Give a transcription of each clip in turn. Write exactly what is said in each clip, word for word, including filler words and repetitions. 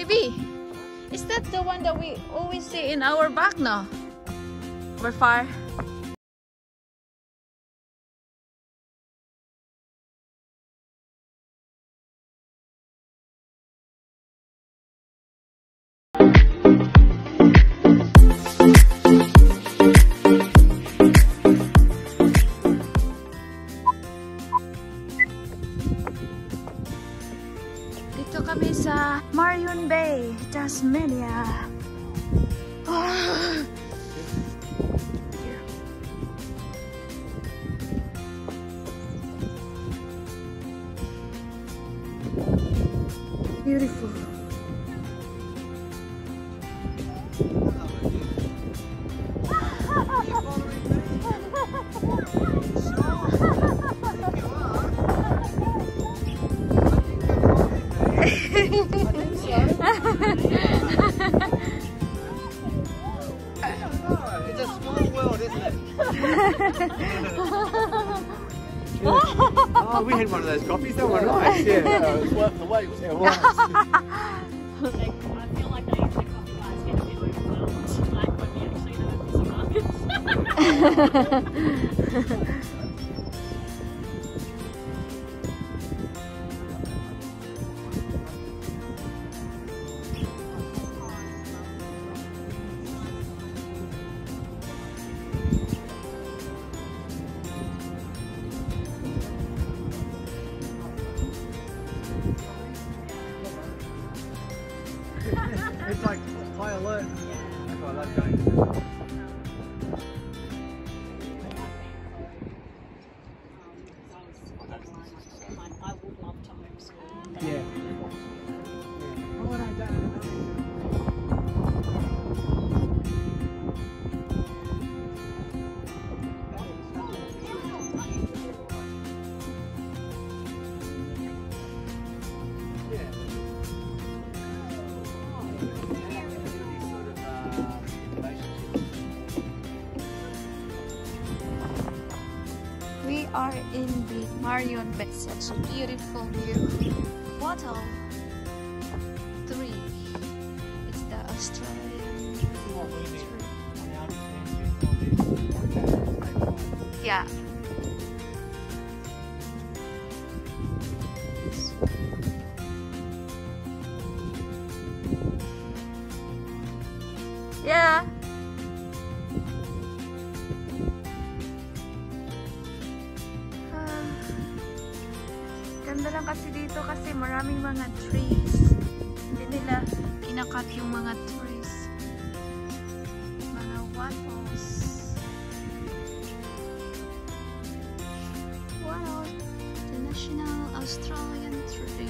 baby. Is that the one that we always see in our back now? We're far. Dito kami sa Marion Bay, Tasmania. Oh. Beautiful. It's a small world, isn't it? Oh, we had one of those coffees, they were nice. Yeah, no, it was worth the wait. Yeah, it was. I feel like they usually coffee guys get a bit overwhelmed, like when we actually know busy markets. It's like high alert. That's why I love going. I would love to homeschool. Yeah. Oh, no, don't. We are in the Marion Bay. Such a beautiful view. Bottle three. It's the Australian tree. Yeah. Yeah. Ganda lang kasi dito kasi maraming mga trees. Hindi nila kinakat yung mga trees. Mga wattles. Wow! The National Australian Tree.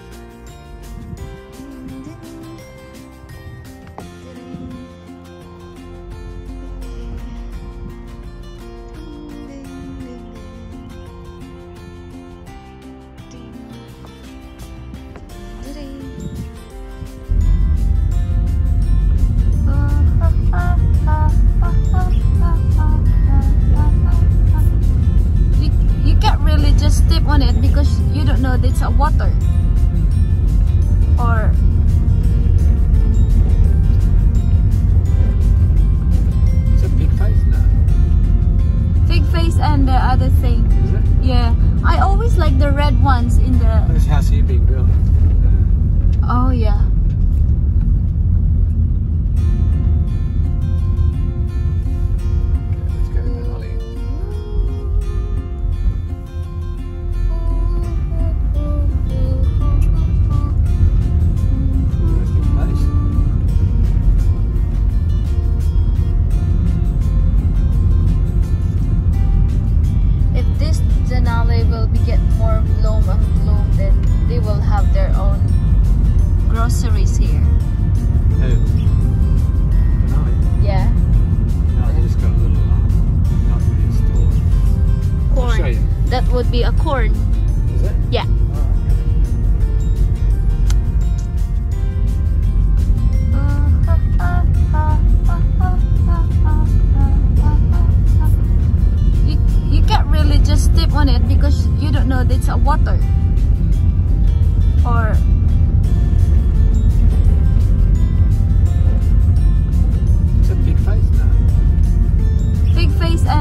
Step on it because you don't know it's a water or It's a pig face now. Pig face and the other thing. Is it? Yeah, I always like the red ones in the. This house here being built. Oh yeah. Let's go to Dunally. Dunally will be get more bloom and bloom, then they will have their own groceries here. Who? Dunally? Yeah. No, they just got a little, um, not really a store. Corn. I'll show you. That would be a corn. Is it? Yeah. You, you can't really just step on it because you don't know it's a water or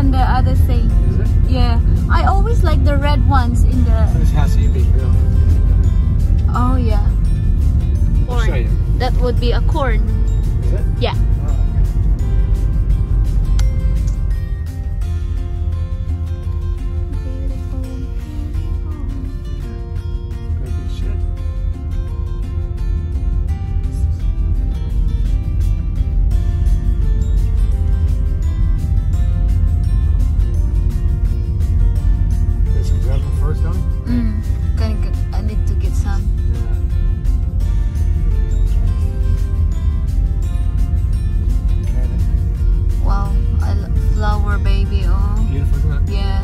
on the other thing. Is it? Yeah, I always like the red ones in the. This house you've been built. Oh yeah. I'll show you. That would be a corn. Is it? Yeah. Oh, Beautiful. Great big shed. There's some gravel first, Donnie? Mm. Gonna get, I need to get some. Wow, I love flower baby. Oh, Beautiful, isn't it? yeah.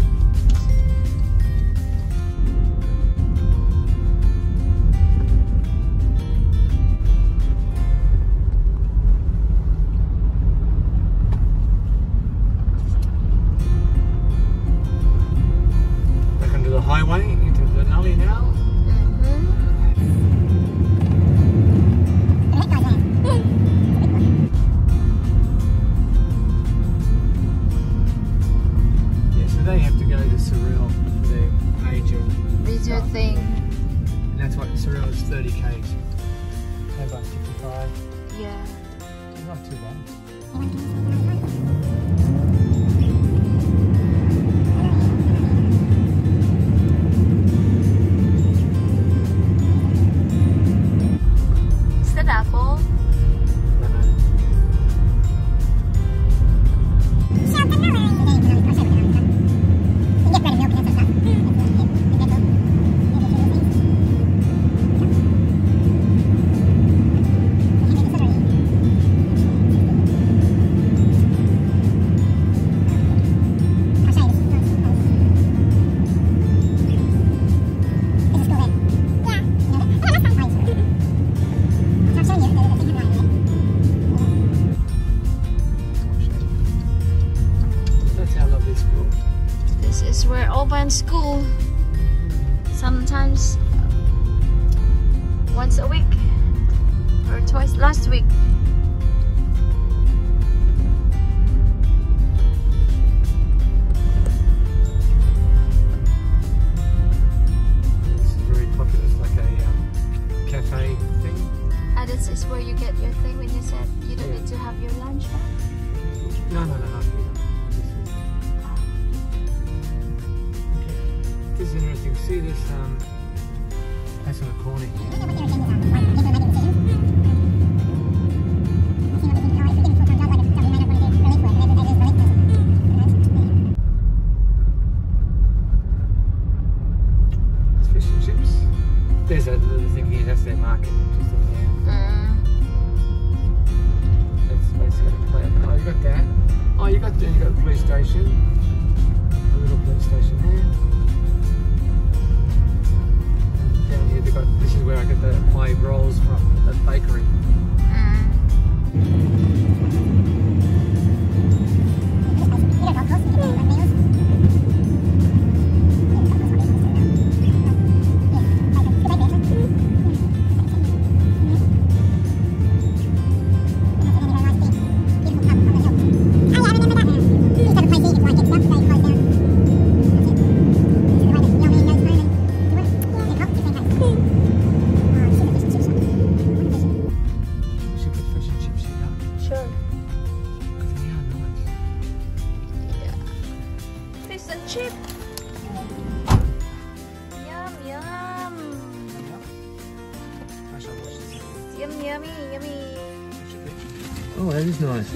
Back onto the highway into Dunally now. Yeah, so they have to go to Sorell for their major. Major thing. And that's what Sorell is thirty k's. Hobart fifty-five. Yeah. Not too bad. Is that apple? I know. That's our lovely school. This is where open school. Sometimes once a week or twice last week. This is very popular. It's like a um, cafe thing. And this is where you get your thing when you said you don't need to have your lunch back. No, no, no, not here. This is interesting. See this um, place on the corner here. It's fish and chips. There's a little thing here. That's their market, just in there. Mm. That's basically the plan. Oh, you got that. Oh, you got the, you got the police station. A little police station there. Down here, they got. This is where I get the, my rolls from, the bakery. Should put fish and chips here. Sure. Yeah, nice. Yeah. Fish and chip. Yum yum. I shall watch this. Yum yummy yummy. Oh, that is nice.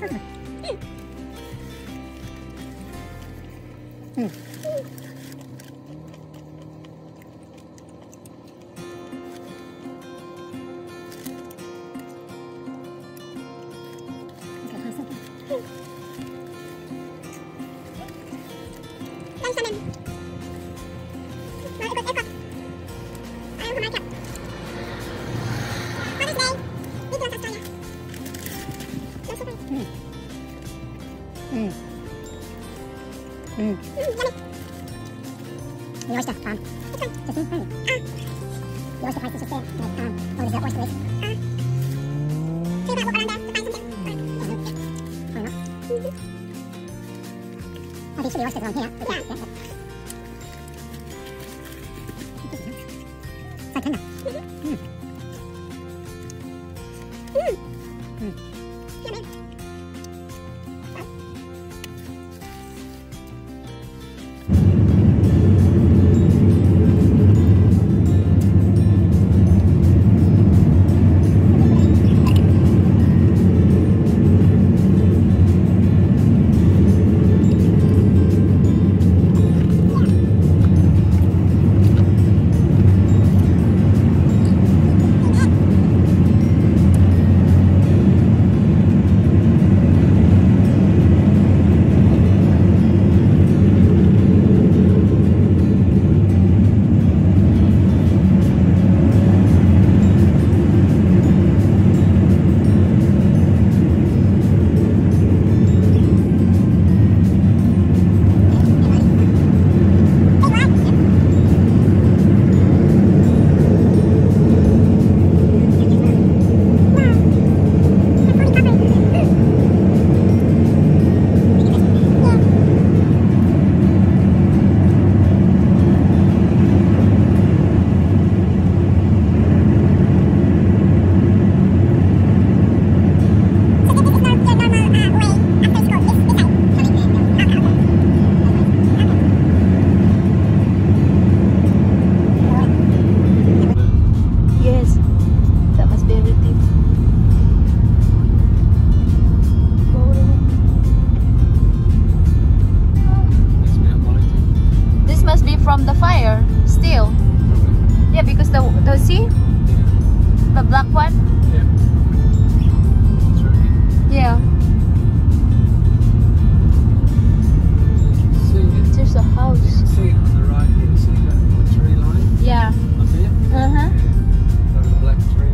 Mm. Mm. The oyster farm. Just in front. The oyster place is just there. The farm. Oh, there's the oyster list. So you might walk around there to find something. Why not? I think the oysters are on here. Yeah. Yeah. So tender. Mm. Mm. Mm. Yummy. From the fire still. Yeah, because the the see the black one. Yeah. That's right. Yeah. See it. There's a house. You can see it on the right here. See that tree line Yeah. up here? Uh huh. Yeah. Over the black tree.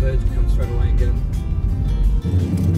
birds will come straight away and get them.